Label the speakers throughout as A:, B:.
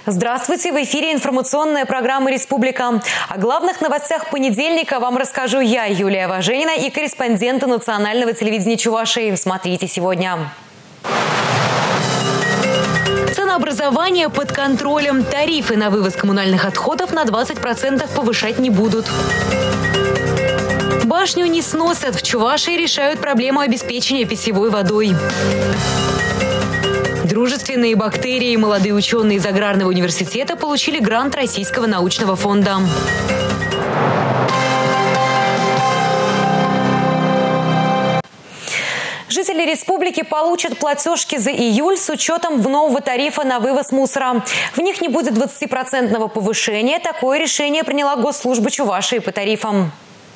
A: Здравствуйте! В эфире информационная программа «Республика». О главных новостях понедельника вам расскажу я, Юлия Важенина, и корреспонденты национального телевидения Чувашии. Смотрите сегодня. Ценообразование под контролем. Тарифы на вывоз коммунальных отходов на 20% повышать не будут. Башню не сносят. В Чувашии решают проблему обеспечения питьевой водой. Дружественные бактерии. Молодые ученые из Аграрного университета получили грант Российского научного фонда. Жители республики получат платежки за июль с учетом нового тарифа на вывоз мусора. В них не будет 20% повышения. Такое решение приняла Госслужба Чувашии по тарифам.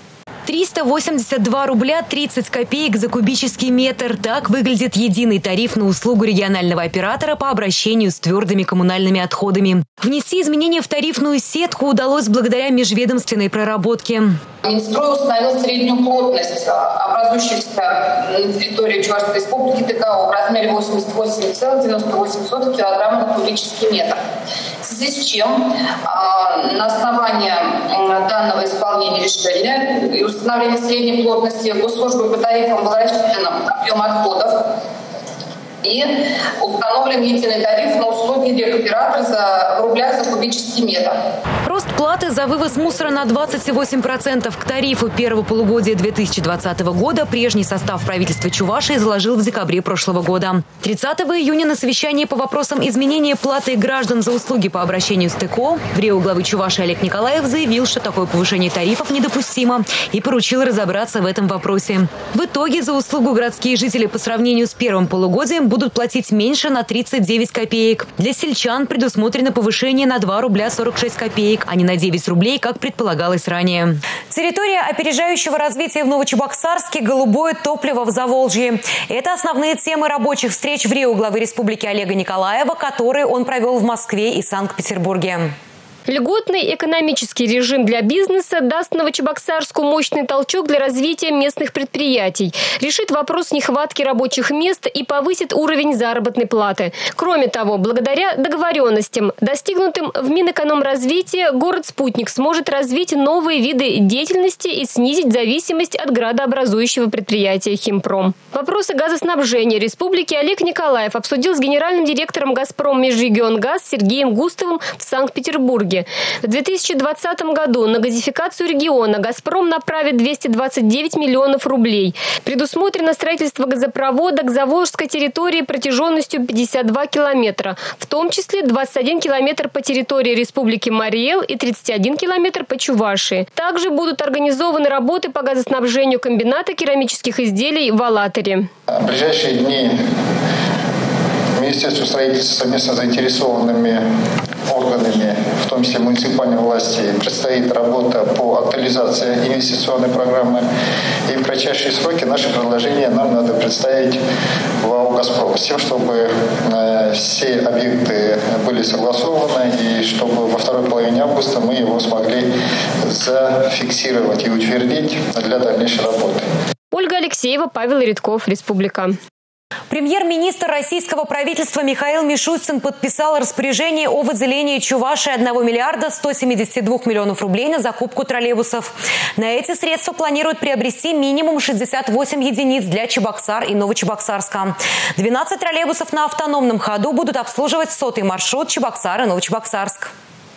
A: 382 рубля 30 копеек за кубический метр. Так выглядит единый тариф на услугу регионального оператора по обращению с твердыми коммунальными отходами. Внести изменения в тарифную сетку удалось благодаря межведомственной проработке.
B: Минстрой установил среднюю плотность образующихся на территории Чувашской республики ТКО в размере 88,98 кг на кубический метр. В связи с чем на основании данного исполнения решения и установления средней плотности Госслужбы по тарифам был рассчитан объем отходов и установлен единый тариф на услуги рекоператора в рублях за кубический метр.
A: Рост платы за вывоз мусора на 28% к тарифу первого полугодия 2020 года прежний состав правительства Чувашии заложил в декабре прошлого года. 30 июня на совещании по вопросам изменения платы граждан за услуги по обращению с ТКО в РИО главы Чувашии Олег Николаев заявил, что такое повышение тарифов недопустимо и поручил разобраться в этом вопросе. В итоге за услугу городские жители по сравнению с первым полугодием будут платить меньше на 39 копеек. Для сельчан предусмотрено повышение на 2 рубля 46 копеек, а не на 9 рублей, как предполагалось ранее. Территория опережающего развития в Новочебоксарске, голубое топливо в Заволжье. Это основные темы рабочих встреч в РИО главы республики Олега Николаева, которые он провел в Москве и Санкт-Петербурге.
C: Льготный экономический режим для бизнеса даст Новочебоксарску мощный толчок для развития местных предприятий, решит вопрос нехватки рабочих мест и повысит уровень заработной платы. Кроме того, благодаря договоренностям, достигнутым в Минэкономразвития, город-спутник сможет развить новые виды деятельности и снизить зависимость от градообразующего предприятия «Химпром». Вопросы газоснабжения республики Олег Николаев обсудил с генеральным директором «Газпром Межрегионгаз» Сергеем Густовым в Санкт-Петербурге. В 2020 году на газификацию региона «Газпром» направит 229 миллионов рублей. Предусмотрено строительство газопровода к заволжской территории протяженностью 52 километра, в том числе 21 километр по территории республики Марий Эл и 31 километр по Чувашии. Также будут организованы работы по газоснабжению комбината керамических изделий в Алатыре.
D: В ближайшие дни Министерство строительства совместно с заинтересованными органами, в том числе муниципальной власти, предстоит работа по актуализации инвестиционной программы. И в кратчайшие сроки наши предложения нам надо представить в АО «Газпром», с тем, чтобы все объекты были согласованы и чтобы во второй половине августа мы его смогли зафиксировать и утвердить для дальнейшей работы.
C: Ольга Алексеева, Павел Редков, Республика.
A: Премьер-министр российского правительства Михаил Мишустин подписал распоряжение о выделении Чувашии 1 миллиарда 172 миллионов рублей на закупку троллейбусов. На эти средства планируют приобрести минимум 68 единиц для Чебоксар и Новочебоксарска. 12 троллейбусов на автономном ходу будут обслуживать 100-й маршрут Чебоксар и Новочебоксарск.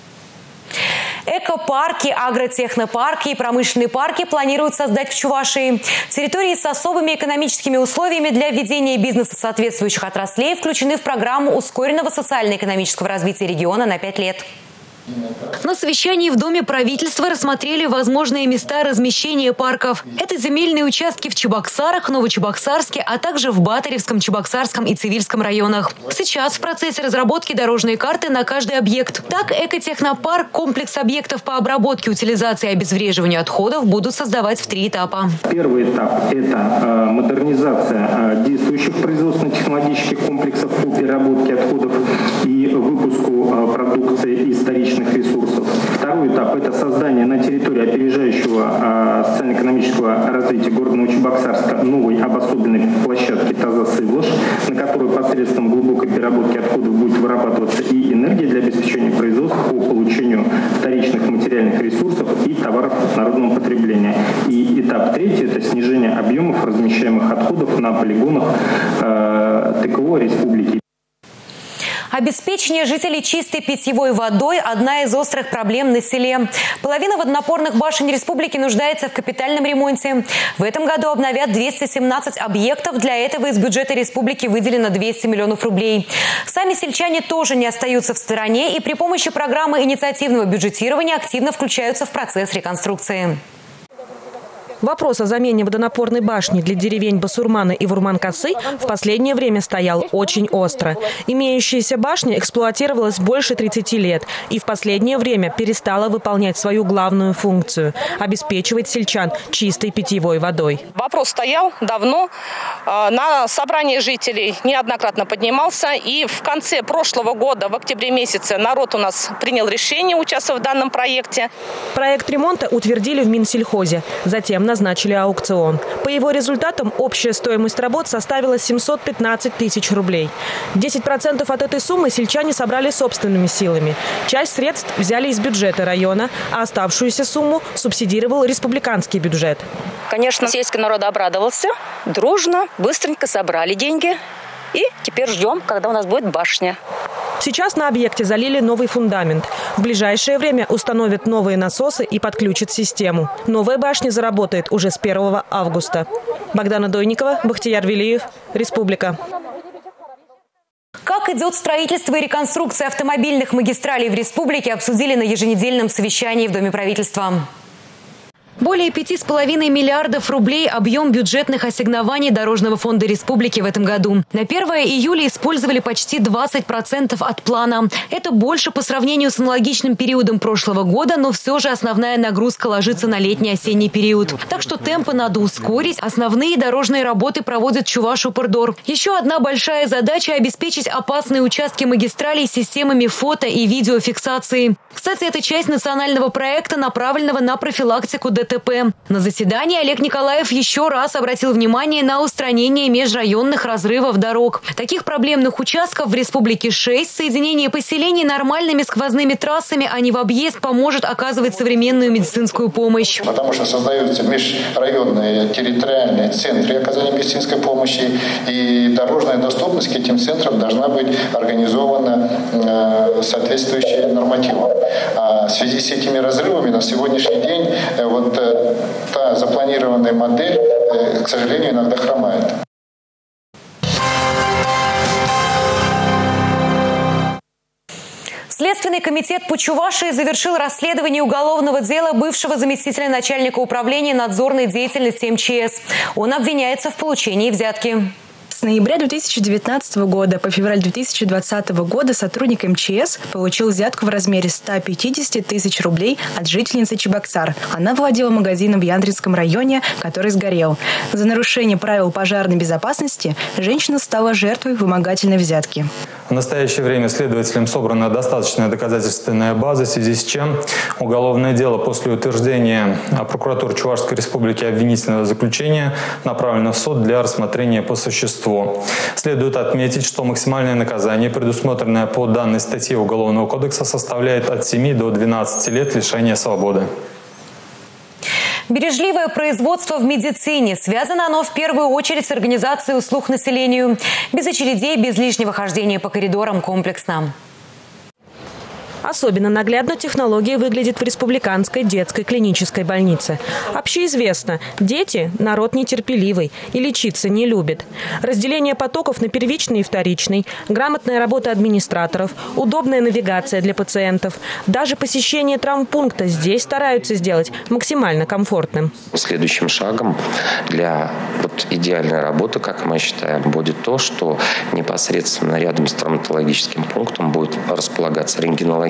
A: Экопарки, агротехнопарки и промышленные парки планируют создать в Чувашии. Территории с особыми экономическими условиями для ведения бизнеса соответствующих отраслей включены в программу ускоренного социально-экономического развития региона на 5 лет. На совещании в Доме правительства рассмотрели возможные места размещения парков. Это земельные участки в Чебоксарах, Новочебоксарске, а также в Батаревском, Чебоксарском и Цивильском районах. Сейчас в процессе разработки дорожные карты на каждый объект. Так, экотехнопарк, комплекс объектов по обработке, утилизации и обезвреживанию отходов будут создавать в 3 этапа.
E: Первый этап – это модернизация действующих производственно-технологических комплексов по переработке отходов и выпуску продукции из вторичных ресурсов. Второй Второй этап – это создание на территории опережающего социально-экономического развития города Новочебоксарска новой обособленной площадки «Таза-Сывлыш», на которой посредством глубокой переработки отходов будет вырабатываться и энергия для обеспечения производства по получению вторичных материальных ресурсов и товаров народного потребления. И этап третий – это снижение объемов размещаемых отходов на полигонах ТКО республики.
A: Обеспечение жителей чистой питьевой водой – одна из острых проблем на селе. Половина водонапорных башен республики нуждается в капитальном ремонте. В этом году обновят 217 объектов. Для этого из бюджета республики выделено 200 миллионов рублей. Сами сельчане тоже не остаются в стороне и при помощи программы инициативного бюджетирования активно включаются в процесс реконструкции.
F: Вопрос о замене водонапорной башни для деревень Басурмана и Вурман-Косы в последнее время стоял очень остро. Имеющаяся башня эксплуатировалась больше 30 лет и в последнее время перестала выполнять свою главную функцию – обеспечивать сельчан чистой питьевой водой.
G: Вопрос стоял давно, на собрании жителей неоднократно поднимался, и в конце прошлого года, в октябре месяце, народ у нас принял решение участвовать в данном проекте.
F: Проект ремонта утвердили в Минсельхозе. Затем назначили аукцион. По его результатам общая стоимость работ составила 715 тысяч рублей. 10% от этой суммы сельчане собрали собственными силами. Часть средств взяли из бюджета района, а оставшуюся сумму субсидировал республиканский бюджет.
H: Конечно, сельский народ обрадовался. Дружно, быстренько собрали деньги. И теперь ждем, когда у нас будет башня.
F: Сейчас на объекте залили новый фундамент. В ближайшее время установят новые насосы и подключат систему. Новая башня заработает уже с 1 августа. Богдана Дойникова, Бахтияр Велиев, Республика.
A: Как идет строительство и реконструкция автомобильных магистралей в республике, обсудили на еженедельном совещании в Доме правительства. Более 5,5 миллиардов рублей объем бюджетных ассигнований Дорожного фонда республики в этом году. На 1 июля использовали почти 20% от плана. Это больше по сравнению с аналогичным периодом прошлого года, но все же основная нагрузка ложится на летний-осенний период. Так что темпы надо ускорить. Основные дорожные работы проводит Чуваш-Упордор. Еще одна большая задача – обеспечить опасные участки магистралей системами фото- и видеофиксации. Кстати, это часть национального проекта, направленного на профилактику ДТП. На заседании Олег Николаев еще раз обратил внимание на устранение межрайонных разрывов дорог. Таких проблемных участков в республике 6. Соединение поселений нормальными сквозными трассами, а не в объезд, поможет оказывать современную медицинскую помощь.
D: Потому что создаются межрайонные территориальные центры оказания медицинской помощи, и дорожная доступность к этим центрам должна быть организована соответствующим нормативам. А в связи с этими разрывами на сегодняшний день та запланированная модель, к сожалению, иногда хромает.
A: Следственный комитет по Чувашии завершил расследование уголовного дела бывшего заместителя начальника управления надзорной деятельности МЧС. Он обвиняется в получении взятки.
I: С ноября 2019 года по февраль 2020 года сотрудник МЧС получил взятку в размере 150 тысяч рублей от жительницы Чебоксар. Она владела магазином в Яндринском районе, который сгорел. За нарушение правил пожарной безопасности женщина стала жертвой вымогательной взятки.
J: В настоящее время следователям собрана достаточная доказательственная база, в связи с чем уголовное дело после утверждения прокуратуры Чувашской республики обвинительного заключения направлено в суд для рассмотрения по существу. Следует отметить, что максимальное наказание, предусмотренное по данной статье Уголовного кодекса, составляет от 7 до 12 лет лишения свободы.
A: Бережливое производство в медицине. Связано оно в первую очередь с организацией услуг населению. Без очередей, без лишнего хождения по коридорам, комплексно.
F: Особенно наглядно технология выглядит в республиканской детской клинической больнице. Общеизвестно, дети – народ нетерпеливый и лечиться не любит. Разделение потоков на первичный и вторичный, грамотная работа администраторов, удобная навигация для пациентов. Даже посещение травмпункта здесь стараются сделать максимально комфортным.
K: Следующим шагом для идеальной работы, как мы считаем, будет то, что непосредственно рядом с травматологическим пунктом будет располагаться рентгенологический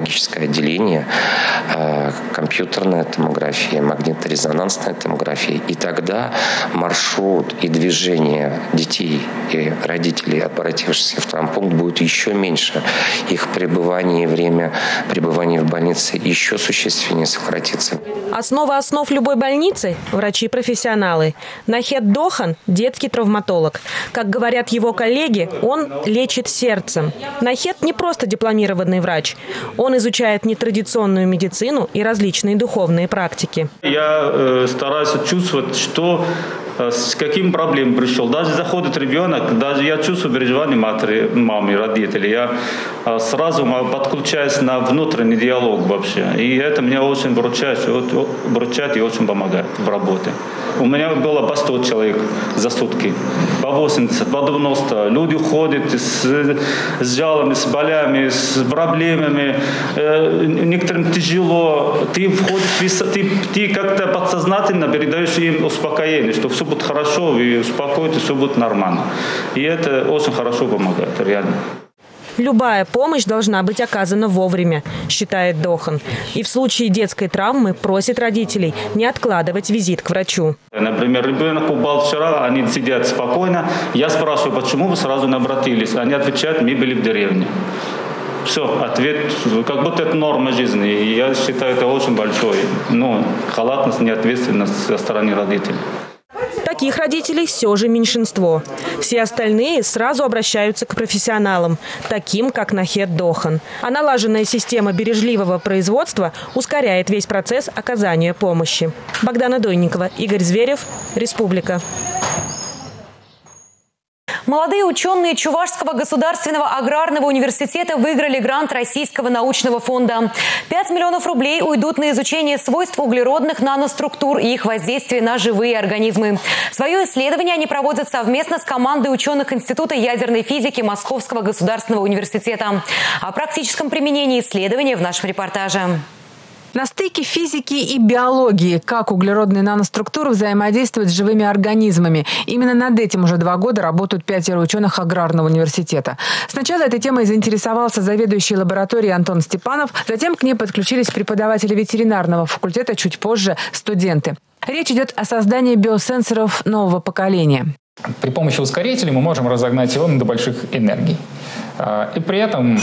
K: хирургическое отделение, компьютерная томография, магниторезонансная томография. И тогда маршрут и движение детей и родителей, обратившихся в травмпункт, будет еще меньше. Их пребывание и время пребывания в больнице еще существеннее сократится.
F: Основа основ любой больницы – врачи-профессионалы. Нахед Дохан – детский травматолог. Как говорят его коллеги, он лечит сердцем. Нахед не просто дипломированный врач. Он изучает нетрадиционную медицину и различные духовные практики.
L: Я стараюсь чувствовать, что с каким проблемой пришел. Даже заходит ребенок, даже я чувствую переживания матери, мамы, родителей. Я сразу подключаюсь на внутренний диалог вообще. И это меня очень выручает и очень помогает в работе. У меня было по 100 человек за сутки, по 80, по 90. Люди уходят с жалобами, с болями, с проблемами. Некоторым тяжело. Ты входишь, ты как-то подсознательно передаешь им успокоение, что все будет хорошо, и успокойтесь, все будет нормально. И это очень хорошо помогает, реально.
F: Любая помощь должна быть оказана вовремя, считает Дохан. И в случае детской травмы просит родителей не откладывать визит к врачу.
L: Например, ребенок упал вчера, они сидят спокойно. Я спрашиваю, почему вы сразу не обратились? Они отвечают, мы были в деревне. Все, ответ, как будто это норма жизни. И я считаю, это очень большой. Халатность, неответственность со стороны родителей.
F: Таких родителей все же меньшинство. Все остальные сразу обращаются к профессионалам, таким как Нахед Дохан. А налаженная система бережливого производства ускоряет весь процесс оказания помощи. Богдана Дойникова, Игорь Зверев, Республика.
A: Молодые ученые Чувашского государственного аграрного университета выиграли грант Российского научного фонда. 5 миллионов рублей уйдут на изучение свойств углеродных наноструктур и их воздействия на живые организмы. Свое исследование они проводят совместно с командой ученых Института ядерной физики Московского государственного университета. О практическом применении исследования в нашем репортаже.
M: На стыке физики и биологии, как углеродные наноструктуры взаимодействуют с живыми организмами. Именно над этим уже 2 года работают 5 ученых аграрного университета. Сначала этой темой заинтересовался заведующий лабораторией Антон Степанов, затем к ней подключились преподаватели ветеринарного факультета, чуть позже студенты. Речь идет о создании биосенсоров нового поколения.
N: При помощи ускорителей мы можем разогнать ионы до больших энергий. И при этом,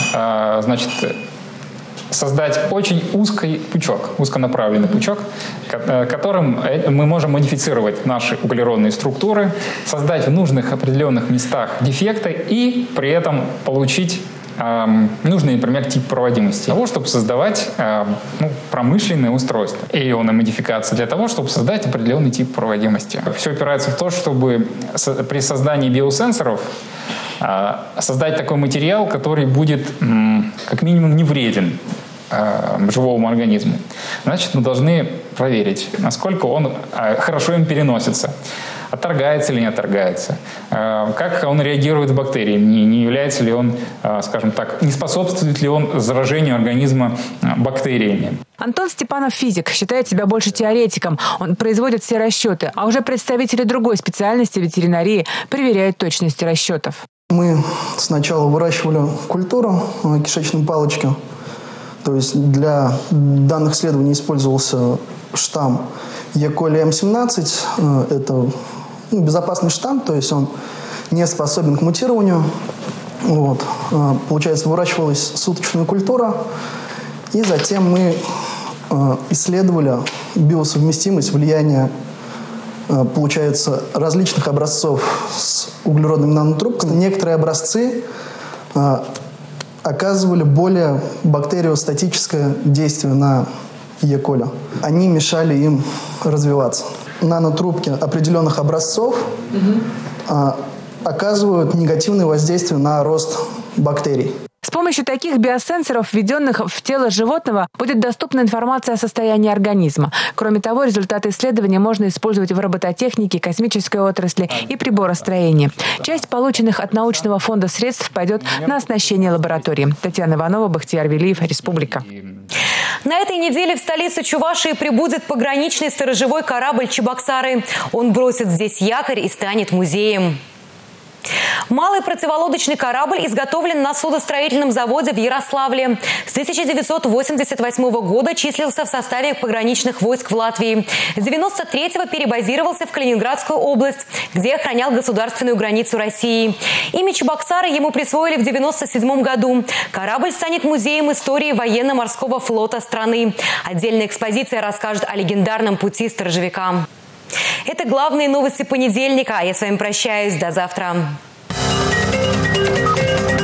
N: создать очень узкий пучок, узконаправленный пучок, которым мы можем модифицировать наши углеродные структуры, создать в нужных определенных местах дефекты и при этом получить нужный, например, тип проводимости. Для того, чтобы создавать промышленные устройства. И ионная модификация для того, чтобы создать определенный тип проводимости. Все опирается в то, чтобы при создании биосенсоров создать такой материал, который будет как минимум не вреден живому организму. Значит, мы должны проверить, насколько он хорошо им переносится. Отторгается или не отторгается, как он реагирует с бактериями, не является ли он, скажем так, не способствует ли он заражению организма бактериями.
M: Антон Степанов физик, считает себя больше теоретиком. Он производит все расчеты, а уже представители другой специальности ветеринарии проверяют точность расчетов.
O: Мы сначала выращивали культуру кишечной палочки. То есть для данных исследований использовался штамм E. coli M17. Это безопасный штамм, то есть он не способен к мутированию. Получается, выращивалась суточная культура. И затем мы исследовали биосовместимость, влияние, получается, различных образцов с углеродными нанотрубками. Некоторые образцы оказывали более бактериостатическое действие на E. coli. Они мешали им развиваться. Нанотрубки определенных образцов оказывают негативное воздействие на рост бактерий.
M: С помощью таких биосенсоров, введенных в тело животного, будет доступна информация о состоянии организма. Кроме того, результаты исследования можно использовать в робототехнике, космической отрасли и приборостроении. Часть полученных от научного фонда средств пойдет на оснащение лаборатории. Татьяна Иванова, Бахтияр Велиев, Республика.
A: На этой неделе в столице Чувашии прибудет пограничный сторожевой корабль «Чебоксары». Он бросит здесь якорь и станет музеем. Малый противолодочный корабль изготовлен на судостроительном заводе в Ярославле. С 1988 года числился в составе пограничных войск в Латвии. С 1993-го перебазировался в Калининградскую область, где охранял государственную границу России. Имя Чебоксары ему присвоили в 1997 году. Корабль станет музеем истории военно-морского флота страны. Отдельная экспозиция расскажет о легендарном пути сторожевика. Это главные новости понедельника. Я с вами прощаюсь. До завтра.